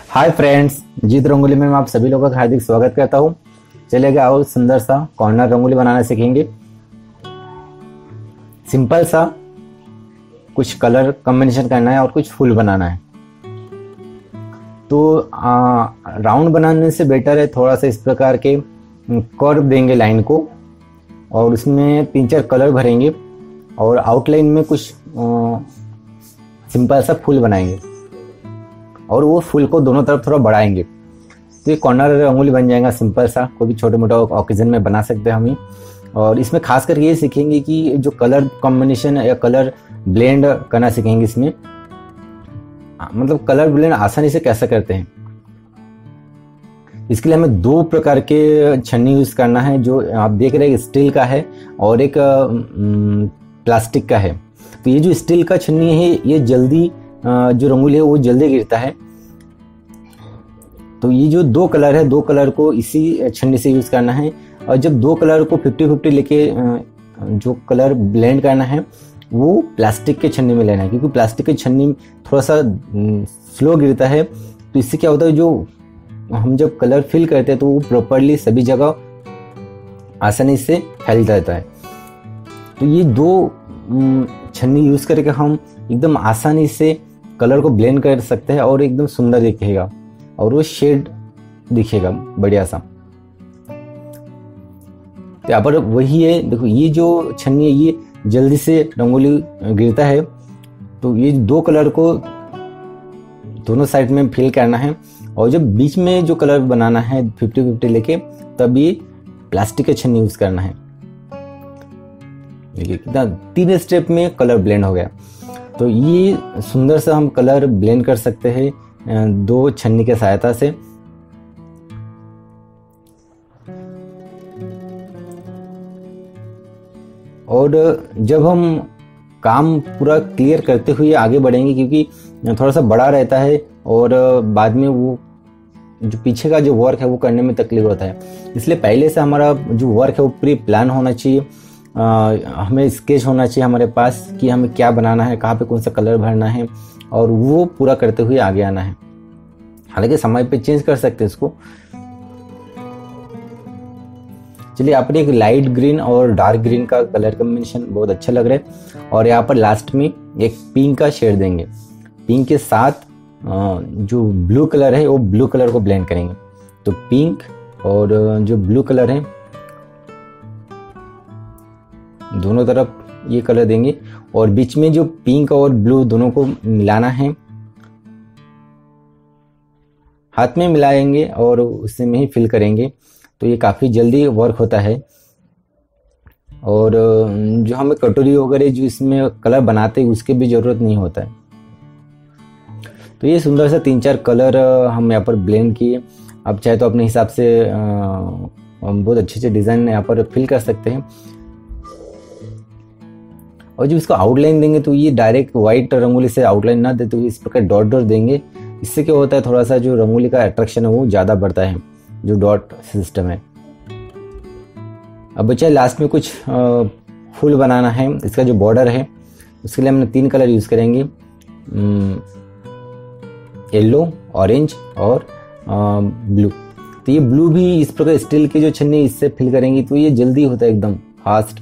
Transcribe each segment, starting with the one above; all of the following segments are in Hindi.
हाय फ्रेंड्स, जीत रंगोली में मैं आप सभी लोगों का हार्दिक स्वागत करता हूँ। चलिए आओ सुंदर सा कॉर्नर रंगोली बनाना सीखेंगे। सिंपल सा कुछ कलर कॉम्बिनेशन करना है और कुछ फूल बनाना है। तो राउंड बनाने से बेटर है थोड़ा सा इस प्रकार के कर्व देंगे लाइन को और उसमें 3-4 कलर भरेंगे और आउटलाइन में कुछ सिंपल सा फूल बनाएंगे और वो फूल को दोनों तरफ थोड़ा बढ़ाएंगे। तो ये कॉर्नर रंगोली बन जाएगा सिंपल सा, कोई भी छोटे मोटा ओकेजन में बना सकते हैं हम ही। और इसमें खास करके ये सीखेंगे कि जो कलर कॉम्बिनेशन या कलर ब्लेंड करना सीखेंगे। इसमें मतलब कलर ब्लेंड आसानी से कैसे करते हैं, इसके लिए हमें 2 प्रकार के छन्नी यूज करना है। जो आप देख रहे हैं स्टील का है और एक प्लास्टिक का है। तो ये जो स्टील का छन्नी है ये जल्दी जो रंगोली है वो जल्दी गिरता है। तो ये जो 2 कलर है, 2 कलर को इसी छन्नी से यूज करना है। और जब 2 कलर को 50-50 लेके जो कलर ब्लेंड करना है वो प्लास्टिक के छन्नी में लेना है, क्योंकि प्लास्टिक के छन्नी थोड़ा सा स्लो गिरता है। तो इससे क्या होता है, जो हम जब कलर फिल करते हैं तो वो प्रॉपरली सभी जगह आसानी से फैल जाता है। तो ये 2 छन्नी यूज करके हम एकदम आसानी से कलर को ब्लेंड कर सकते हैं और एकदम सुंदर दिखेगा और वो शेड दिखेगा बढ़िया सा। तो यहाँ पर वही है, देखो ये जो छन्नी है ये जल्दी से रंगोली गिरता है। तो ये 2 कलर को दोनों साइड में फिल करना है और जब बीच में जो कलर बनाना है 50-50 लेके, तब ये प्लास्टिक का छन्नी यूज करना है। देखिए कितना 3 स्टेप में कलर ब्लेंड हो गया। तो ये सुंदर सा हम कलर ब्लेंड कर सकते हैं 2 छन्नी के सहायता से। और जब हम काम पूरा क्लियर करते हुए आगे बढ़ेंगे, क्योंकि थोड़ा सा बड़ा रहता है और बाद में वो जो पीछे का जो वर्क है वो करने में तकलीफ होता है, इसलिए पहले से हमारा जो वर्क है वो प्री प्लान होना चाहिए। हमें स्केच होना चाहिए हमारे पास कि हमें क्या बनाना है, कहाँ पे कौन सा कलर भरना है और वो पूरा करते हुए आगे आना है। हालांकि समय पे चेंज कर सकते हैं इसको। चलिए यहाँ पर एक लाइट ग्रीन और डार्क ग्रीन का कलर कॉम्बिनेशन बहुत अच्छा लग रहा है और यहाँ पर लास्ट में एक पिंक का शेड देंगे। पिंक के साथ जो ब्लू कलर है वो ब्लू कलर को ब्लेंड करेंगे। तो पिंक और जो ब्लू कलर है दोनों तरफ ये कलर देंगे और बीच में जो पिंक और ब्लू दोनों को मिलाना है, हाथ में मिलाएंगे और उसी में ही फिल करेंगे। तो ये काफ़ी जल्दी वर्क होता है। और जो हमें कटोरी वगैरह जो इसमें कलर बनाते हैं उसके भी ज़रूरत नहीं होता है। तो ये सुंदर सा 3-4 कलर हम यहाँ पर ब्लेंड किए। आप चाहे तो अपने हिसाब से बहुत अच्छे डिज़ाइन यहाँ पर फिल कर सकते हैं। और जब इसको आउटलाइन देंगे तो ये डायरेक्ट वाइट रंगोली से आउटलाइन ना दे, तो इस प्रकार डॉट डॉट देंगे। इससे क्या होता है, थोड़ा सा जो रंगोली का अट्रैक्शन है वो ज़्यादा बढ़ता है, जो डॉट सिस्टम है। अब बच्चा लास्ट में कुछ फूल बनाना है। इसका जो बॉर्डर है उसके लिए हमने 3 कलर यूज़ करेंगे, येलो, ऑरेंज और ब्लू। तो ये ब्लू भी इस प्रकार स्टील की जो छन्नी इससे फिल करेंगी तो ये जल्दी होता है एकदम फास्ट।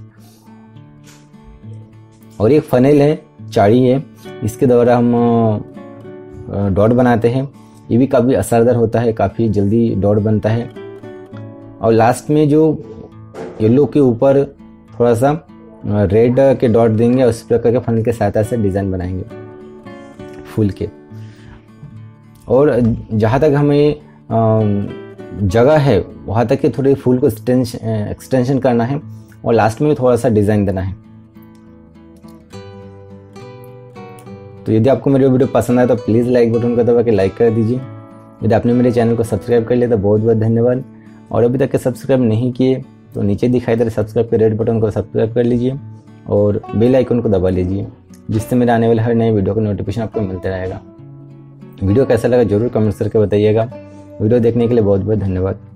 और एक फनेल है, चाड़ी है, इसके द्वारा हम डॉट बनाते हैं। ये भी काफ़ी असरदार होता है, काफ़ी जल्दी डॉट बनता है। और लास्ट में जो येलो के ऊपर थोड़ा सा रेड के डॉट देंगे और उस प्रकार के फनेल के सहायता से डिज़ाइन बनाएंगे फूल के। और जहाँ तक हमें जगह है वहाँ तक के थोड़े फूल को एक्सटेंशन करना है और लास्ट में थोड़ा सा डिज़ाइन देना है। तो यदि आपको मेरी वीडियो पसंद आए तो प्लीज़ लाइक बटन को दबा के लाइक कर दीजिए। यदि आपने मेरे चैनल को सब्सक्राइब कर लिया तो बहुत बहुत धन्यवाद। और अभी तक के सब्सक्राइब नहीं किए तो नीचे दिखाई दे रहे सब्सक्राइब के रेड बटन को सब्सक्राइब कर लीजिए और बेल आइकन को दबा लीजिए, जिससे मेरे आने वाले हर नए वीडियो का नोटिफिकेशन आपको मिलता रहेगा। वीडियो कैसा लगा जरूर कमेंट्स करके बताइएगा। वीडियो देखने के लिए बहुत बहुत धन्यवाद।